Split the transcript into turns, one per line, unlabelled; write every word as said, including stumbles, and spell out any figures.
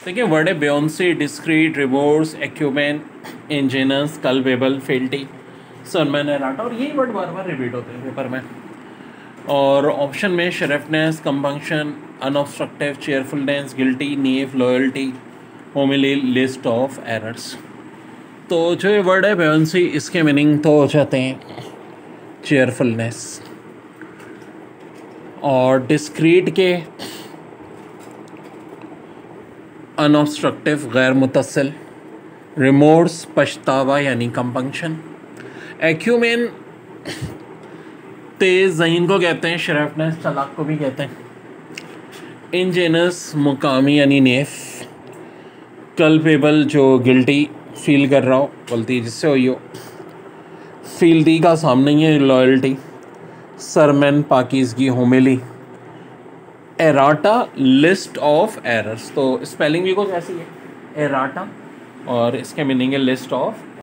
देखिए वर्ड है buoyancy, discreet, remorse, acumen, ingenuous, culpable, fealty, sermon, errata, और यही वर्ड बार बार रिपीट होते हैं पेपर में। और ऑप्शन में sharpness, compunction, unobstructive, cheerfulness, guilty, naive, loyalty, homily, list of errors. तो जो ये वर्ड है बेयोंसी, इसके मीनिंग तो हो जाते हैं चेयरफुलनेस, और डिस्क्रीट के अनऑब्स्ट्रक्टिव, गैर मुतसिल, रिमोर्स पछतावा यानी कंपंक्शन, एक्यूमेन तेज़ ज़हीन को कहते हैं, शरफनेस चालाक को भी कहते हैं, इंजेनस मुकामी यानी नेफ, कल्पेबल जो गिल्टी फील कर रहा हो, गलती जिससे हुई हो, फील्दी का सामने ही है लॉयल्टी, सरमन पाकीज़गी, homily, errata list of errors. तो स्पेलिंग भी कुछ ऐसी है एराटा, और इसके मीनिंग है लिस्ट ऑफ